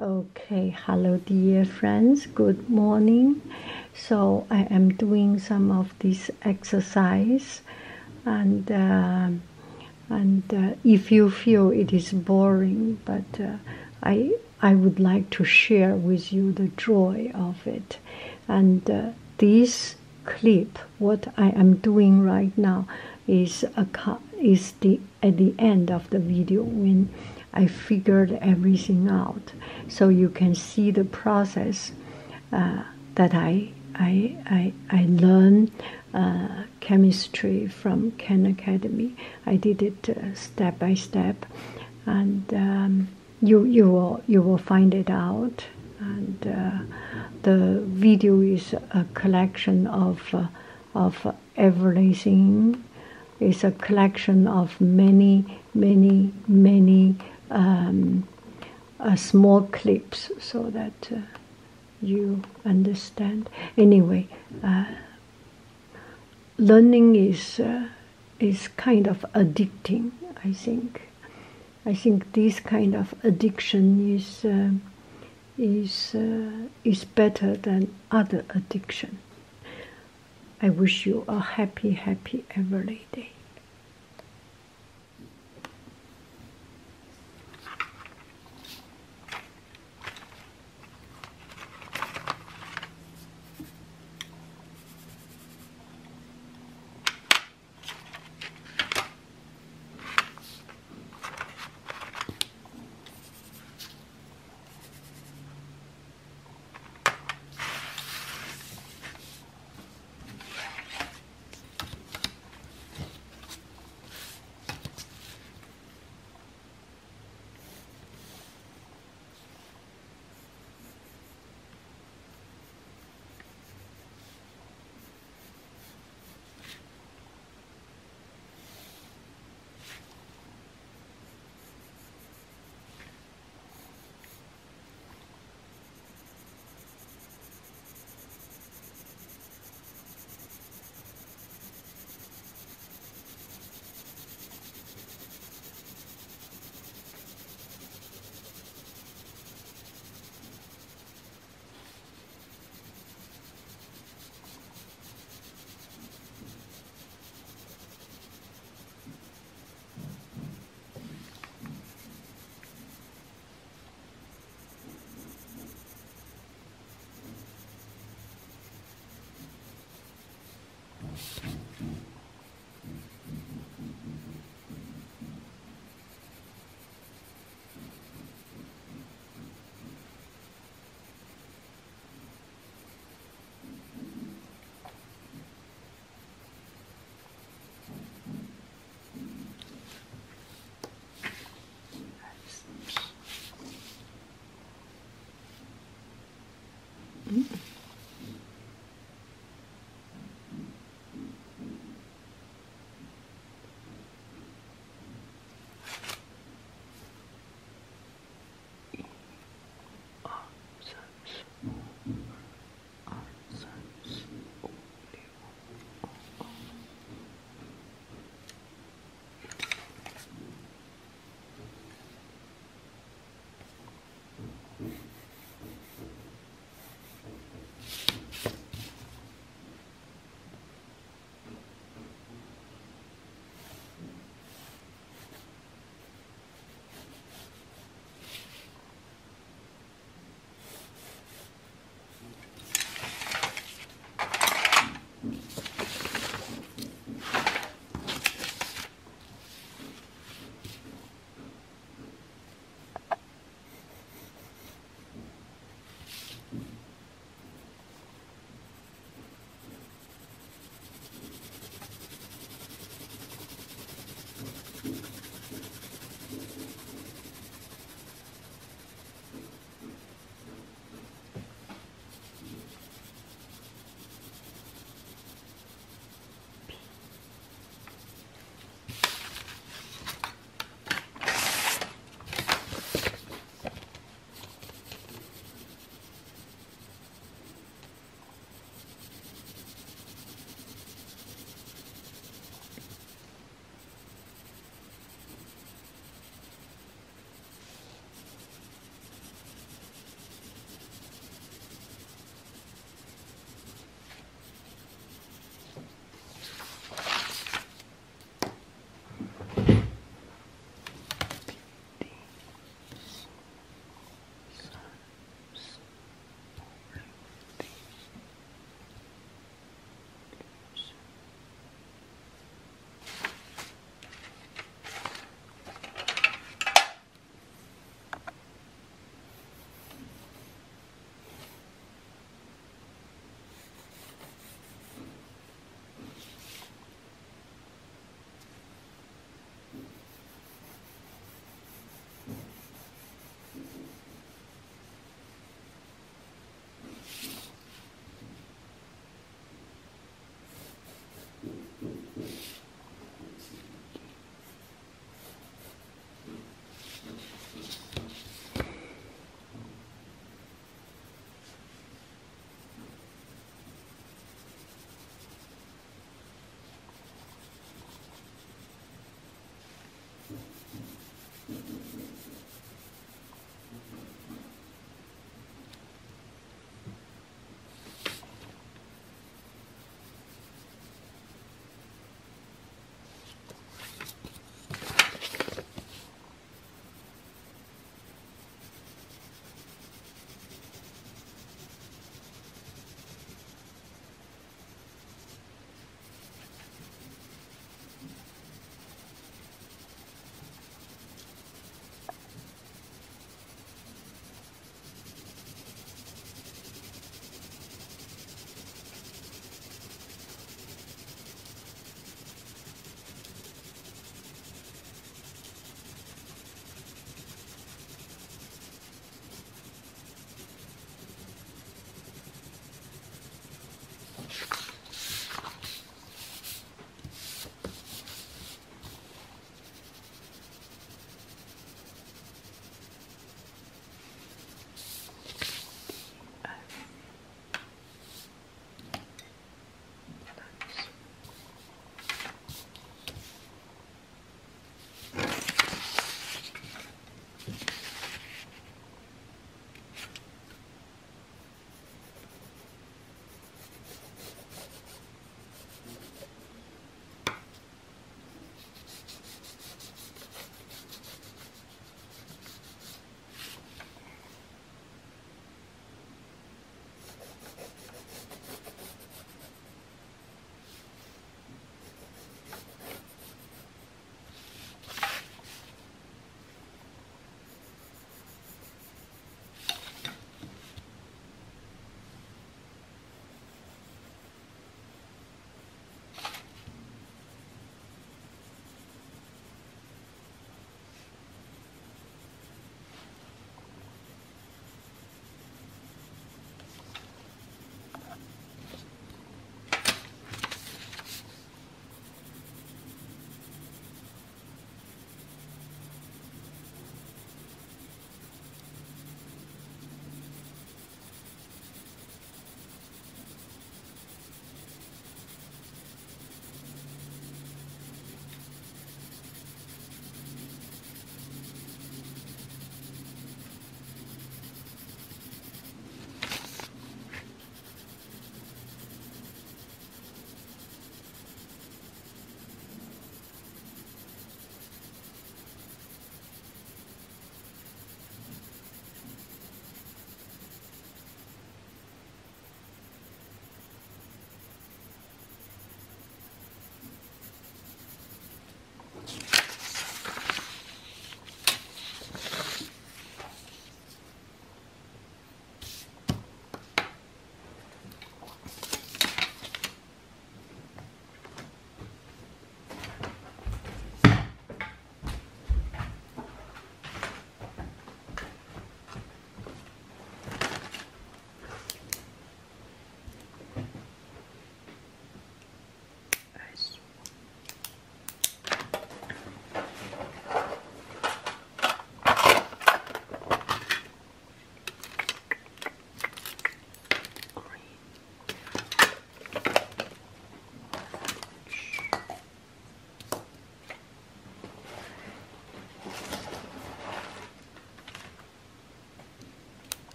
Okay, hello dear friends, good morning. So I am doing some of this exercise, and if you feel it is boring, but I would like to share with you the joy of it. And this clip, what I am doing right now, is at the end of the video when I figured everything out, so you can see the process that I learned chemistry from Khan Academy. I did it step by step, and you will find it out. And the video is a collection of everything. It's a collection of many small clips, so that you understand. Anyway, learning is kind of addicting. I think this kind of addiction is better than other addiction. I wish you a happy every day.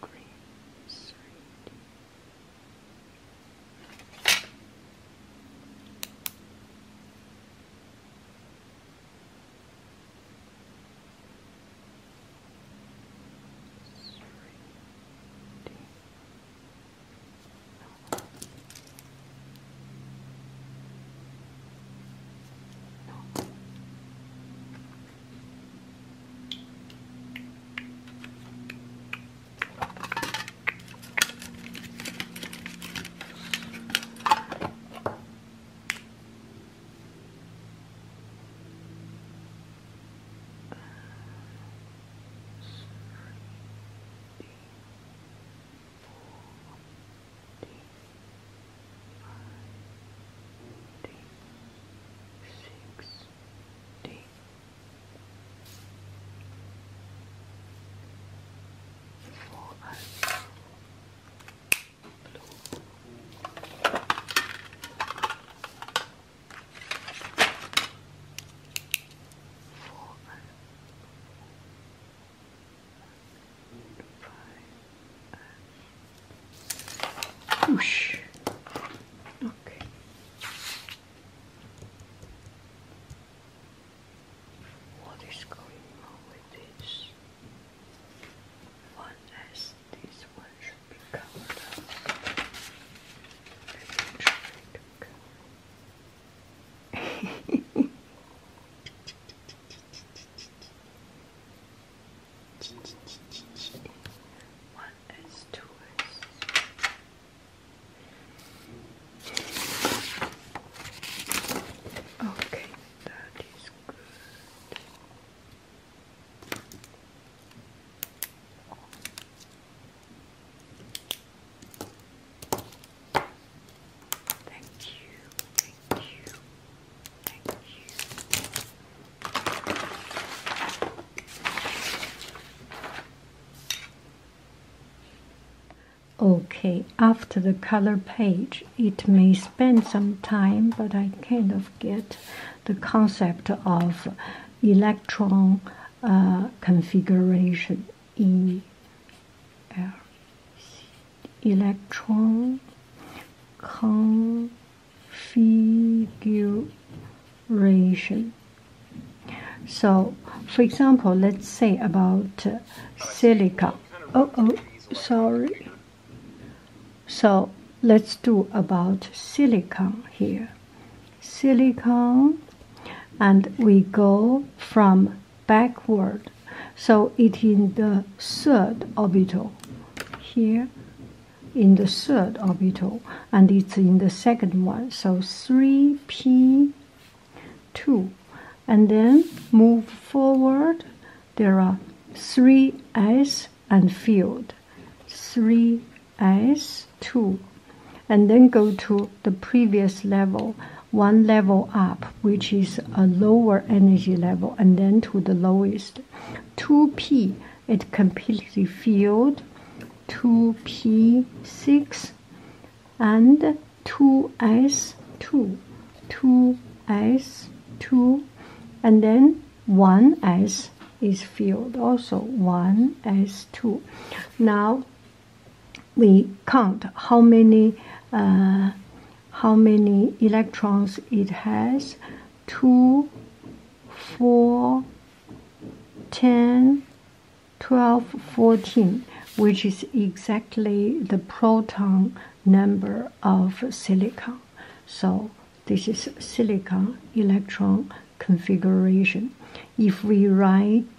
green 3D. Whoosh. Okay. What is going on with this? One as this one should be covered up. Let me try to cover. One as two as. Okay, that is good. Thank you, thank you, thank you. Okay, after the color page, it may spend some time, but I kind of get the concept of electron configuration. Electron configuration. So, for example, let's say about silica. Sorry. So let's do about silicon here. Silicon, and we go from backward. So it in the third orbital here, in the third orbital, and it's in the second one. So 3p2, and then move forward. There are 3s and field 3s2, and then go to the previous level, one level up, which is a lower energy level, and then to the lowest 2p, it completely filled 2p6 and 2s2, and then 1s is filled, also 1s2. Now we count how many electrons it has. 2, 4, 10, 12, 14, which is exactly the proton number of silicon. So this is silicon electron configuration. If we write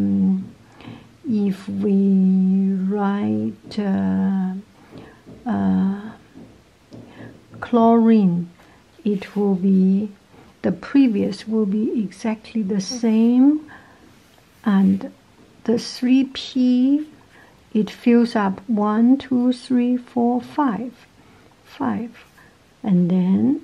chlorine, it will be, the previous will be exactly the same, and the 3p, it fills up 1, 2, 3, 4, 5, and then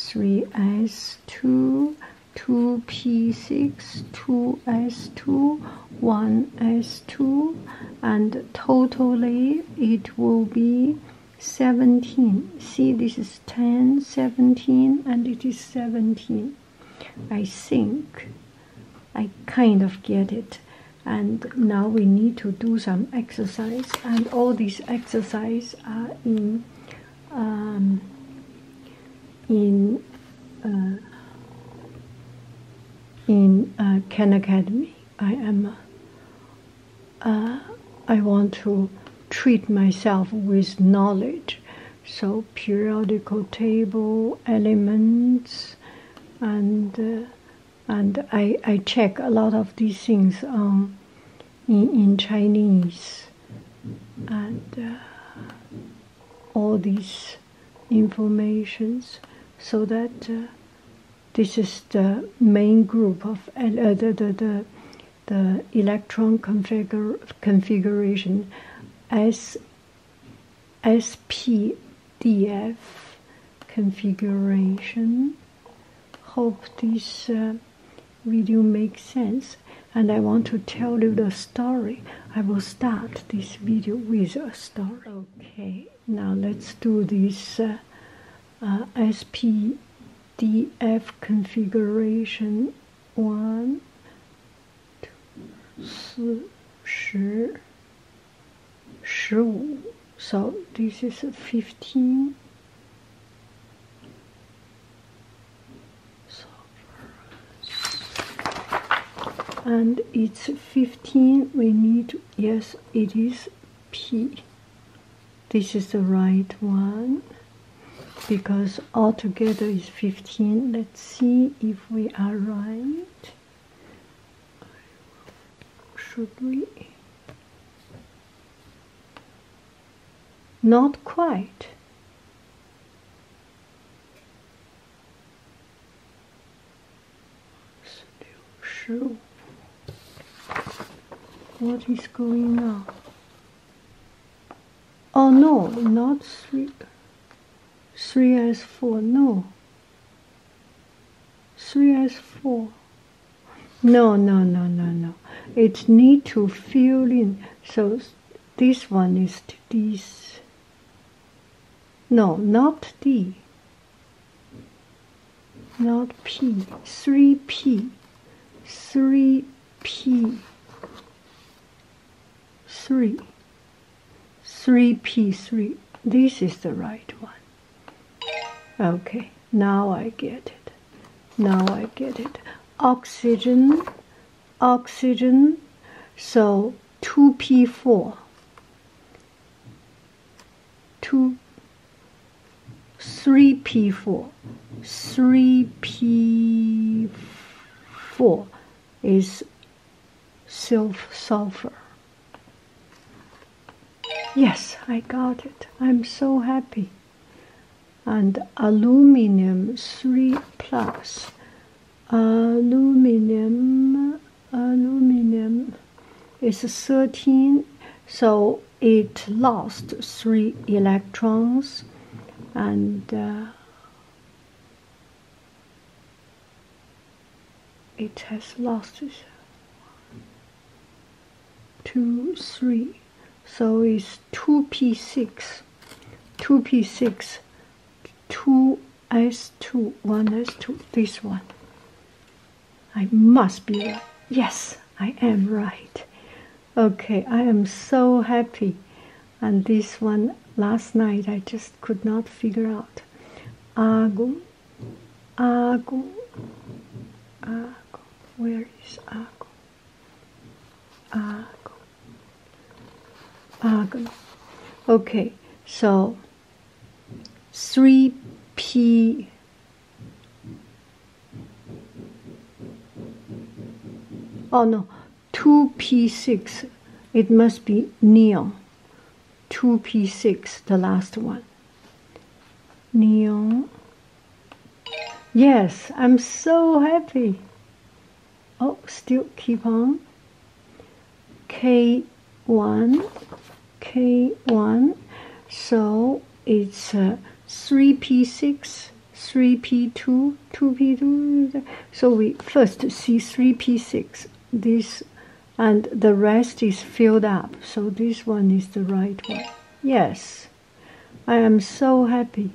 3s2, 2p6, 2s2, 1s2, and totally it will be 17. See, this is 10, 17, and it is 17. I think I kind of get it. And now we need to do some exercise, and all these exercises are in Khan Academy. I want to treat myself with knowledge, so periodical table, elements, and I check a lot of these things in Chinese, and all these informations, so that this is the main group of the electron configuration SPDF configuration. Hope this video makes sense, and I want to tell you the story. I will start this video with a story. Okay, now let's do this SPDF configuration. 1, 2, 4, 10, 15. So this is 15. And it's 15, we need, yes, it is P. This is the right one, because altogether is 15. Let's see if we are right. Should we? Not quite. Still. What is going on? Oh no, not 3s4, no. 3s4. No. It need to fill in. So this one is this. No, not D. Not P. 3P. 3P. 3P3. This is the right one. Okay, now I get it. Oxygen. So 2P4. 3P4. 3P4 is sulfur. Yes, I got it. I'm so happy. And aluminum 3 plus. Aluminum is 13, so it lost 3 electrons, and it has lost 2, 3. So it's 2p6, 2s2, 1s2, this one. I must be right. Yes, I am right. Okay, I am so happy. And this one, last night, I just could not figure out. Argon. Where is argon? Argon. Okay, so 3p. Oh no, 2p6. It must be neon. 2p6, the last one. Neon. Yes, I'm so happy. Oh, still keep on. K1. So it's 3p6, 3p2, 2p2. So we first see 3p6. This, and the rest is filled up. So this one is the right one. Yes, I am so happy.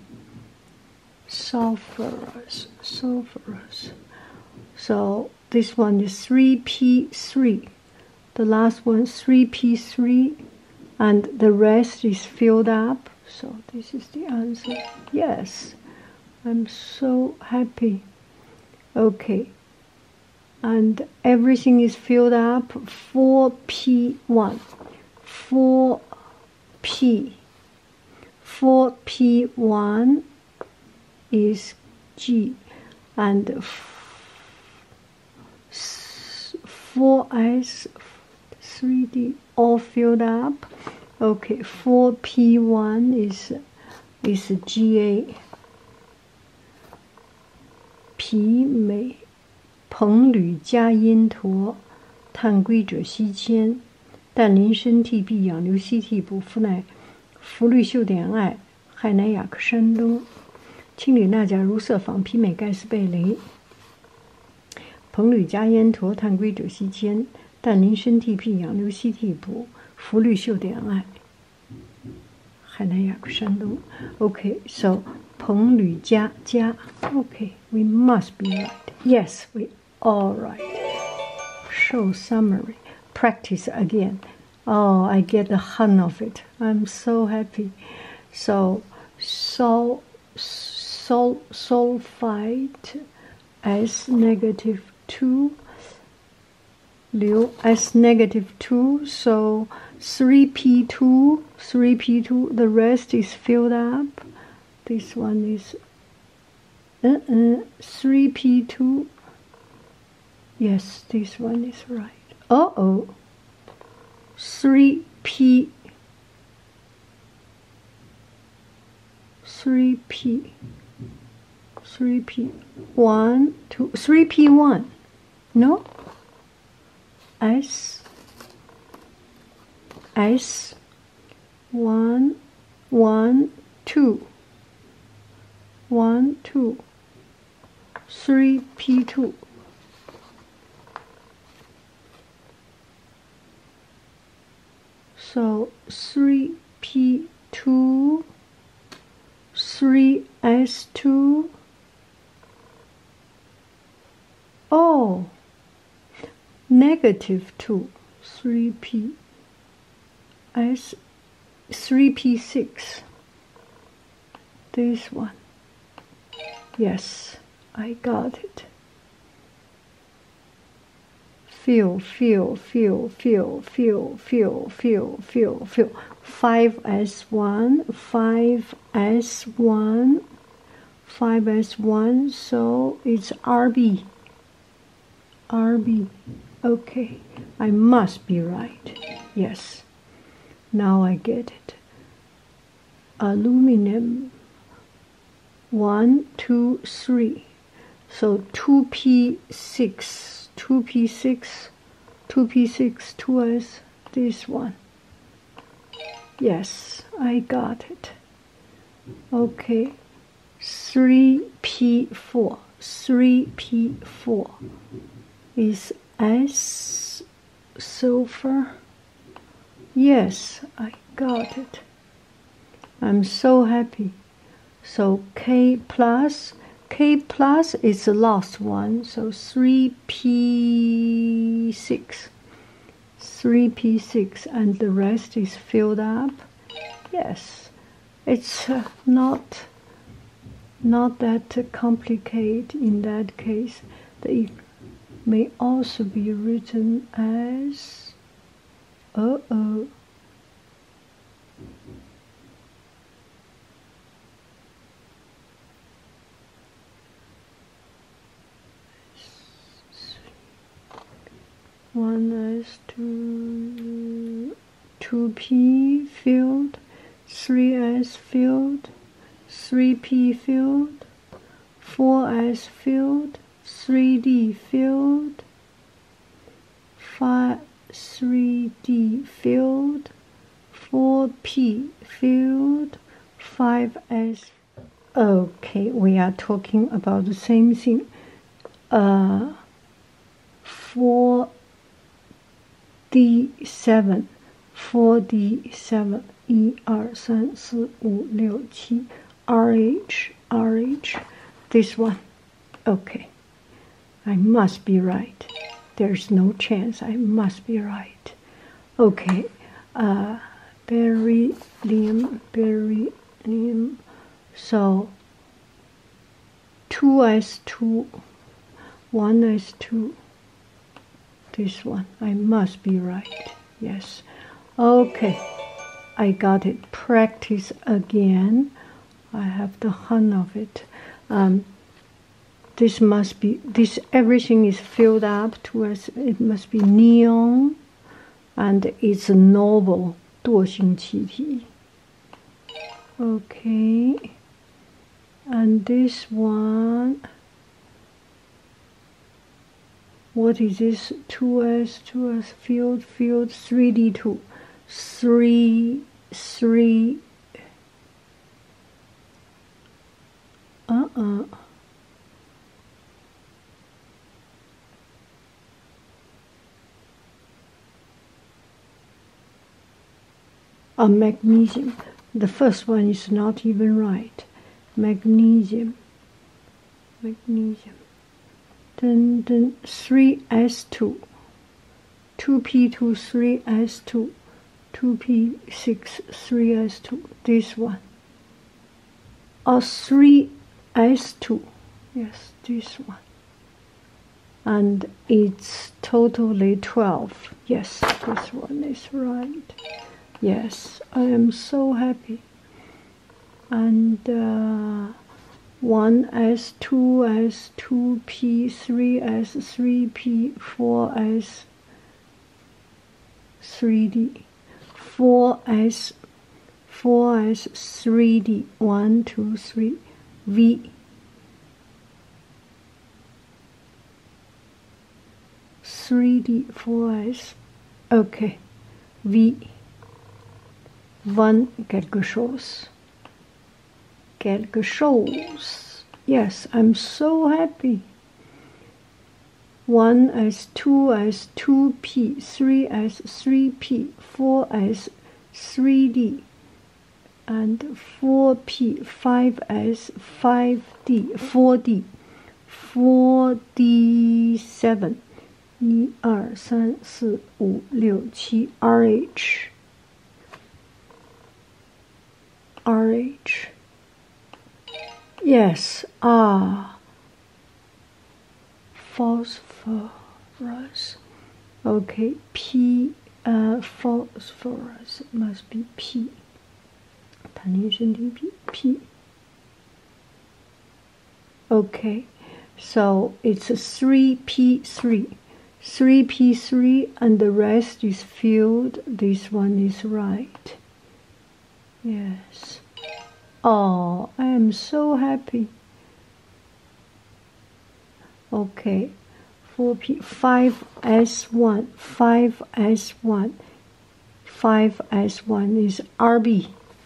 Sulfurous. So this one is 3p3. the last one 3p3, and the rest is filled up. So this is the answer. Yes, I'm so happy. Okay, and everything is filled up. 4p1, 4p1 is G, and 4s 3D all filled up. Okay, 4p1 is GA. 皮美硼铝加阴驮，碳硅锗硒铅，氮磷砷 Tb 氧硫硒 T 补氟氖氟氯溴碘铵氦氖氩氪山东氢铝钠钾铷铯仿皮镁钙斯贝雷硼铝加烟驮碳硅锗硒铅氮磷砷 Tp 氧硫硒 T 补氟氯溴碘铵氦氖氩氪山东 Okay, so 硼铝加 Okay, we must be right. Yes, we all right. Show summary. Practice again. Oh, I get the hang of it. I'm so happy. So, sulfite S negative 2, Liu S negative 2, so 3p2, the rest is filled up. This one is 3p2. Yes, this one is right. 3p 1 2 3p1 no s 1 1 2 1 2 3p2 so 3p2 3s2 oh negative 2 3p s 3p6 this one yes I got it fill 5s1 so it's RB okay I must be right yes now I get it aluminum 1 2 3 so 2p6 2s this one yes I got it okay 3p4 is S sulfur yes I got it I'm so happy so K plus is the last one so 3p6 and the rest is filled up yes it's not that complicated in that case it may also be written as one s 2p filled 3s filled 3p filled 4s filled 3d filled 3d filled 4p filled 5s okay we are talking about the same thing 4d7 1 2 3 4 5 6 RH this one okay I must be right There's no chance. I must be right. Okay. Beryllium. So 2s2, 1s2. This one. I must be right. Yes. Okay. I got it. Practice again. I have the hang of it. This must be, everything is filled up to us. It must be neon, and it's a noble 惰性气体. Okay. And this one, what is this? 2s field 3d2, 3 magnesium. The first one is not even right. Magnesium. Then 3s2, 2p2, 3s2, 2p6, 3s2. This one. 3s2. Yes, this one. And it's totally 12. Yes, this one is right. Yes, I am so happy. And 1s, 2s, 2p, 3s, 3p, 4s, 3d, 4s, 3d, 1, 2, 3, v, 3d, 4s, okay, v, 1 quelque chose. Yes, I'm so happy. 1s, 2s, 2p, 3s, 3p, 4s, 3d, and 4p, 5s, 5d, 4d, 4d7, 1, 2, 3, 4, 5, 6, 7, RH. Yes, phosphorus. Okay, P, phosphorus must be P. P. Okay, so it's a 3p3. 3p3 and the rest is filled. This one is right. Yes. Oh, I am so happy. Okay. 4p, 5s1, 5s1, 5s1 is RB.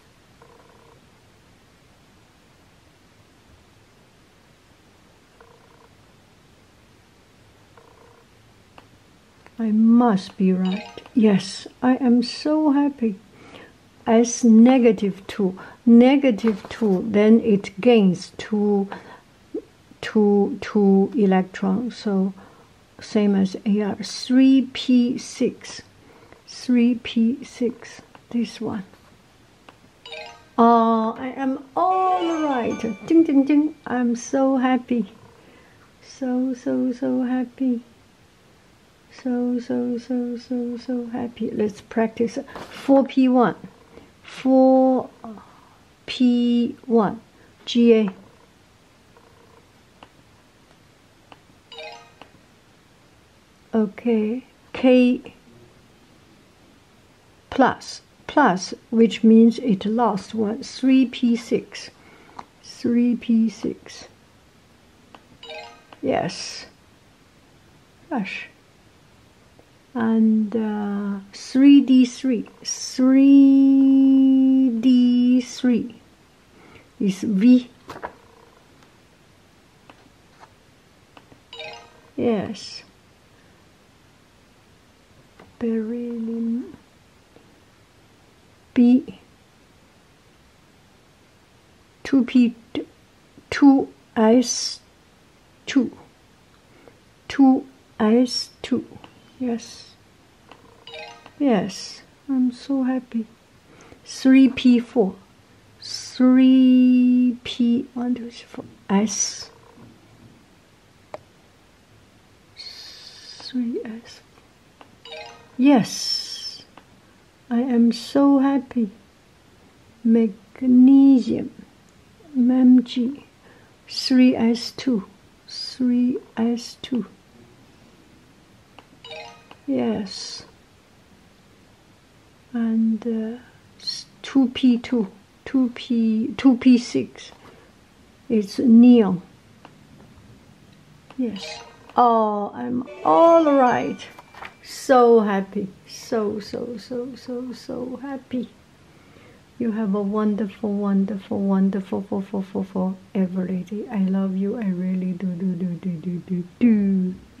I must be right. Yes, I am so happy. As -2, -2, then it gains two electrons. So same as AR. 3p6, 3p6. This one. Oh, I am all right. Ding ding ding. I'm so happy. So happy. So happy. Let's practice. 4p1. 4p1 GA. Okay, K plus, which means it lost one. 3p6. 3p6. Yes. Gosh. And 3d3. 3d3 is V. Yes. Beryllium. B. 2p 2s2. 2 S2. Yes. Yes. I'm so happy. 3P4. 3P, 1, 2, 3, 4. S. 3S. Yes. I am so happy. Magnesium. Mg. 3S2. 3S2. Yes. And 2P2. 2P6. It's neon. Yes. Oh, I'm all right. So happy. So happy. You have a wonderful every day. I love you. I really do.